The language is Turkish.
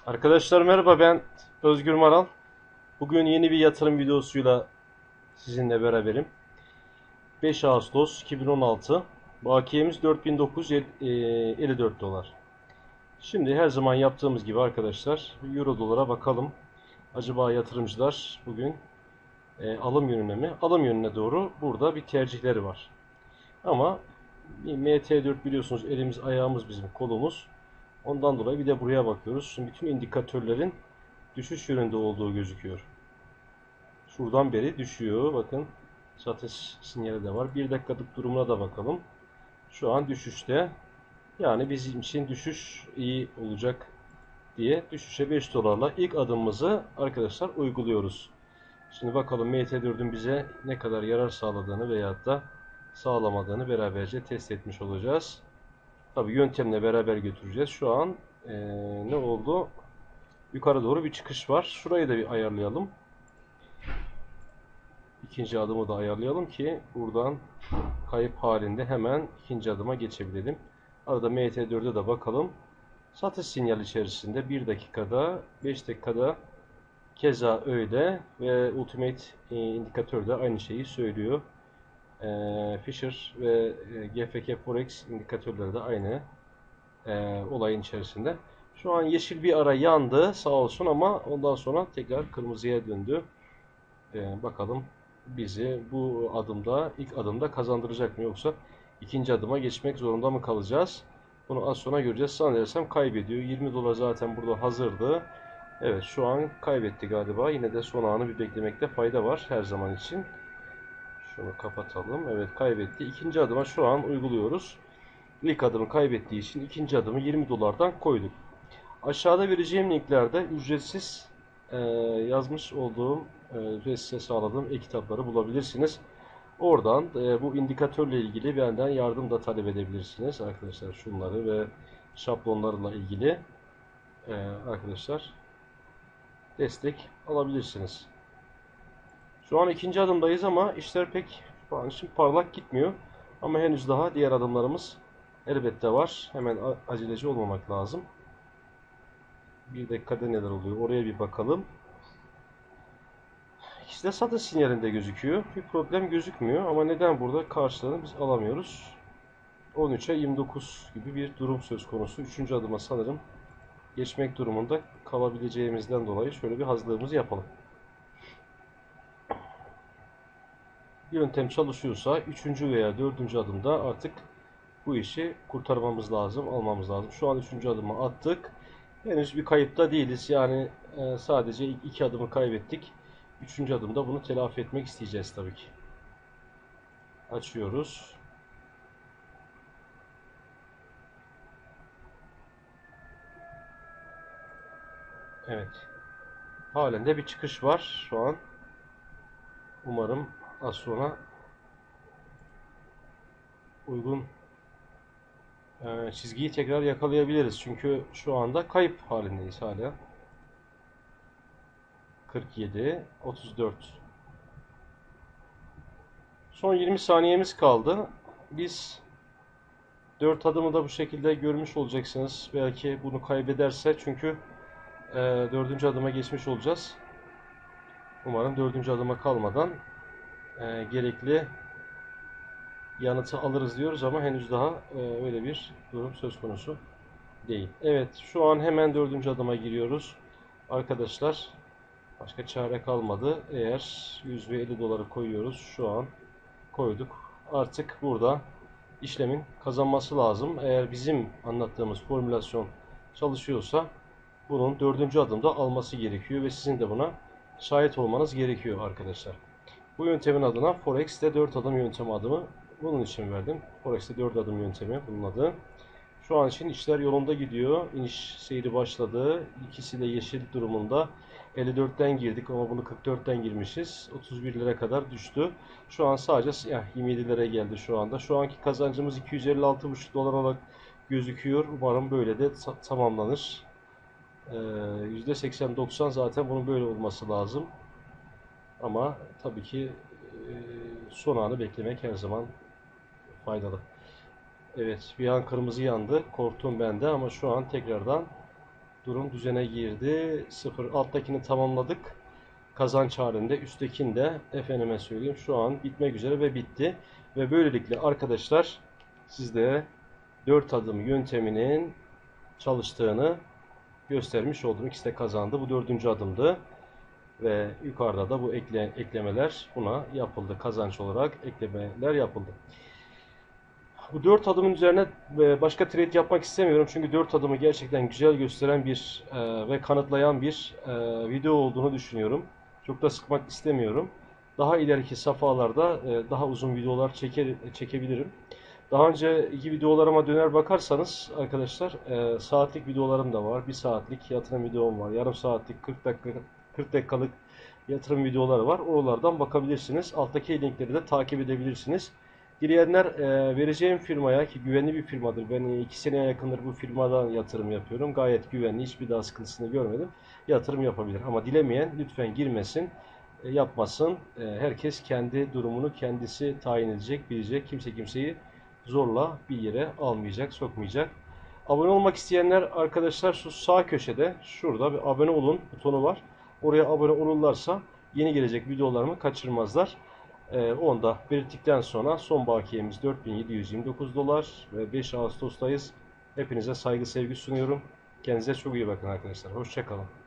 Arkadaşlar merhaba, ben Özgür Maral. Bugün yeni bir yatırım videosuyla sizinle beraberim. 5 Ağustos 2016. Bakiyemiz 4954 dolar. Şimdi her zaman yaptığımız gibi arkadaşlar Euro dolara bakalım. Acaba yatırımcılar bugün alım yönüne mi? Alım yönüne doğru burada bir tercihleri var. Ama MT4 biliyorsunuz, elimiz ayağımız bizim kolumuz. Ondan dolayı bir de buraya bakıyoruz. Şimdi bütün indikatörlerin düşüş yönünde olduğu gözüküyor. Şuradan beri düşüyor. Bakın satış sinyali de var. Bir dakikalık durumuna da bakalım. Şu an düşüşte. Yani bizim için düşüş iyi olacak diye düşüşe 5 dolarla ilk adımımızı arkadaşlar uyguluyoruz. Şimdi bakalım MT4'ün bize ne kadar yarar sağladığını veyahut da sağlamadığını beraberce test etmiş olacağız. Tabi yöntemle beraber götüreceğiz. Şu an ne oldu? Yukarı doğru bir çıkış var. Şurayı da bir ayarlayalım. İkinci adımı da ayarlayalım ki buradan kayıp halinde hemen ikinci adıma geçebilelim. Arada MT4'e de bakalım. Satış sinyali içerisinde 1 dakikada, 5 dakikada keza öyle ve Ultimate indikatör de aynı şeyi söylüyor. Fisher ve GFK Forex indikatörleri de aynı olayın içerisinde. Şu an yeşil bir ara yandı sağ olsun ama ondan sonra tekrar kırmızıya döndü. Bakalım bizi bu adımda, ilk adımda kazandıracak mı, yoksa ikinci adıma geçmek zorunda mı kalacağız? Bunu az sonra göreceğiz. Sanırsam kaybediyor. 20 dolar zaten burada hazırdı. Evet, şu an kaybetti galiba. Yine de son anı bir beklemekte fayda var her zaman için. Şunu kapatalım. Evet, kaybetti. İkinci adıma şu an uyguluyoruz. İlk adımı kaybettiği için ikinci adımı 20 dolardan koyduk. Aşağıda vereceğim linklerde ücretsiz yazmış olduğum ve size sağladığım e-kitapları bulabilirsiniz. Oradan bu indikatörle ilgili benden yardım da talep edebilirsiniz arkadaşlar. Şunları ve şablonlarla ilgili arkadaşlar destek alabilirsiniz. Şu an ikinci adımdayız ama işler pek şu an için parlak gitmiyor. Ama henüz daha diğer adımlarımız elbette var. Hemen aceleci olmamak lazım. Bir dakikada neler oluyor oraya bir bakalım. İşte satış sinyalinde gözüküyor. Bir problem gözükmüyor ama neden burada karşılığını biz alamıyoruz? 13'e 29 gibi bir durum söz konusu. Üçüncü adıma sanırım geçmek durumunda kalabileceğimizden dolayı şöyle bir hazırlığımızı yapalım. Yöntem çalışıyorsa üçüncü veya dördüncü adımda artık bu işi kurtarmamız lazım, almamız lazım. Şu an üçüncü adımı attık. Henüz bir kayıpta değiliz. Yani sadece ilk iki adımı kaybettik. Üçüncü adımda bunu telafi etmek isteyeceğiz tabii ki. Açıyoruz. Evet. Halen de bir çıkış var şu an. Umarım az sonra uygun çizgiyi tekrar yakalayabiliriz. Çünkü şu anda kayıp halindeyiz hala. 47, 34. Son 20 saniyemiz kaldı. Biz 4 adımı da bu şekilde görmüş olacaksınız. Belki bunu kaybederse, çünkü dördüncü adıma geçmiş olacağız. Umarım dördüncü adıma kalmadan gerekli yanıtı alırız diyoruz ama henüz daha öyle bir durum söz konusu değil. Evet, şu an hemen dördüncü adıma giriyoruz. Arkadaşlar, başka çare kalmadı. Eğer 100 ve 50 doları koyuyoruz. Şu an koyduk. Artık burada işlemin kazanması lazım. Eğer bizim anlattığımız formülasyon çalışıyorsa bunun dördüncü adımda alması gerekiyor ve sizin de buna şahit olmanız gerekiyor arkadaşlar. Bu yöntemin adına Forex'te 4 adım yöntemi adımı bunun için verdim. Forex'te 4 adım yöntemi bunun adı. Şu an için işler yolunda gidiyor. İniş seyri başladı. İkisi de yeşil durumunda. 54'ten girdik ama bunu 44'ten girmişiz. 31'lere kadar düştü. Şu an sadece 27'lere geldi şu anda. Şu anki kazancımız 256,5 dolar olarak gözüküyor. Umarım böyle de tamamlanır. %80-90 zaten bunun böyle olması lazım. Ama tabii ki son anı beklemek her zaman faydalı. Evet, bir an kırmızı yandı. Korktum ben de ama şu an tekrardan Durum düzene girdi. Sıfır. Alttakini tamamladık. Kazanç halinde. Üsttekini de efendime söyleyeyim şu an bitmek üzere ve bitti. Ve böylelikle arkadaşlar sizlere 4 adım yönteminin çalıştığını göstermiş oldum. İkisi de kazandı. Bu dördüncü adımdı. Ve yukarıda da bu eklemeler buna yapıldı. Kazanç olarak eklemeler yapıldı. Bu 4 adımın üzerine başka trade yapmak istemiyorum. Çünkü 4 adımı gerçekten güzel gösteren bir ve kanıtlayan bir video olduğunu düşünüyorum. Çok da sıkmak istemiyorum. Daha ileriki safhalarda daha uzun videolar çekebilirim. Daha önceki videolarıma döner bakarsanız arkadaşlar saatlik videolarım da var. 1 saatlik yatırım videom var. Yarım saatlik 40 dakikalık yatırım videoları var. Oralardan bakabilirsiniz. Alttaki linkleri de takip edebilirsiniz. Dileyenler vereceğim firmaya ki güvenli bir firmadır. Ben 2 seneye yakındır bu firmadan yatırım yapıyorum. Gayet güvenli. Hiçbir daha sıkıntısını görmedim. Yatırım yapabilir. Ama dilemeyen lütfen girmesin, yapmasın. Herkes kendi durumunu kendisi tayin edecek, bilecek. Kimse kimseyi zorla bir yere almayacak, sokmayacak. Abone olmak isteyenler arkadaşlar şu sağ köşede şurada bir abone olun butonu var. Oraya abone olurlarsa yeni gelecek videolarımı kaçırmazlar. Onu da belirttikten sonra son bakiyemiz 4729 dolar ve 5 Ağustos'tayız. Hepinize saygı sevgi sunuyorum. Kendinize çok iyi bakın arkadaşlar. Hoşça kalın.